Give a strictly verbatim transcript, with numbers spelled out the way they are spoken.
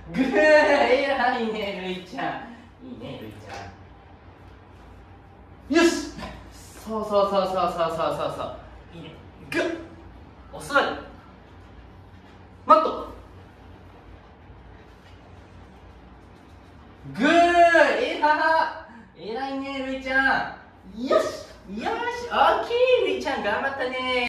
グー、偉いねるいちゃん。いいねるいちゃん。よし、そうそうそうそうそうそうそうそう、いいね。グッ、お座り、マット、グー、えら偉いねるいちゃん。よしよし、オッケー、るいちゃん頑張ったね。